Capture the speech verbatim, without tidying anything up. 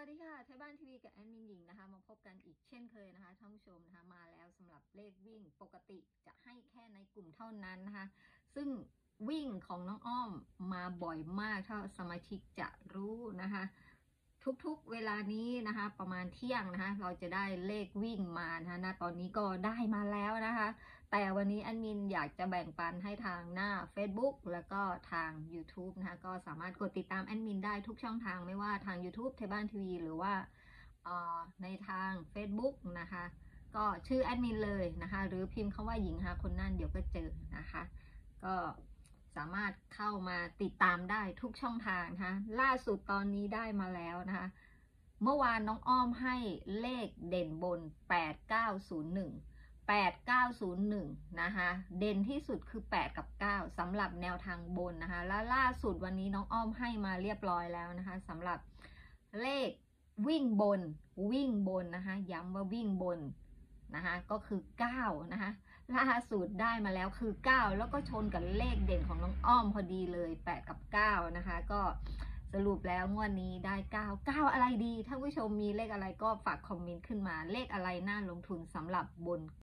วัสดีค่ะไทยบ้านทีวีกับแอดมินหญิงนะคะมาพบกันอีกเช่นเคยนะคะท่านผู้ชมนะคะมาแล้วสำหรับเลขวิ่งปกติจะให้แค่ในกลุ่มเท่านั้นนะคะซึ่งวิ่งของน้องอ้อมมาบ่อยมากถ้าสมาชิกจะรู้นะคะทุกๆเวลานี้นะคะประมาณเที่ยงนะคะเราจะได้เลขวิ่งมานะคะณตอนนี้ก็ได้มาแล้วนะคะแต่วันนี้แอดมินอยากจะแบ่งปันให้ทางหน้า Facebook แล้วก็ทาง YouTube นะคะก็สามารถกดติดตามแอดมินได้ทุกช่องทางไม่ว่าทาง YouTube ไทยบ้านทีวีหรือว่าในทาง Facebook นะคะก็ชื่อแอดมินเลยนะคะหรือพิมพ์คำว่าหญิงหาคนนั่นเดี๋ยวก็เจอนะคะก็สามารถเข้ามาติดตามได้ทุกช่องทางนะคะล่าสุดตอนนี้ได้มาแล้วนะคะเมื่อวานน้องอ้อมให้เลขเด่นบนแปดเก้าศูนย์หนึ่ง แปดเก้าศูนย์หนึ่งนะคะเด่นที่สุดคือแปดกับเก้าสำหรับแนวทางบนนะคะและล่าสุดวันนี้น้องอ้อมให้มาเรียบร้อยแล้วนะคะสำหรับเลขวิ่งบนวิ่งบนนะคะย้ำว่าวิ่งบนนะคะก็คือเก้านะคะล่าสุดได้มาแล้วคือเก้าแล้วก็ชนกับเลขเด่นของน้องอ้อมพอดีเลยแปดกับเก้านะคะก็สรุปแล้วงวดนี้ได้เก้า เก้าอะไรดีท่านผู้ชมมีเลขอะไรก็ฝากคอมเมนต์ขึ้นมาเลขอะไรน่าลงทุนสำหรับบน